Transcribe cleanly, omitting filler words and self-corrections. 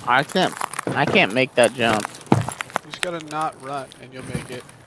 I can't make that jump. You just gotta not run and you'll make it.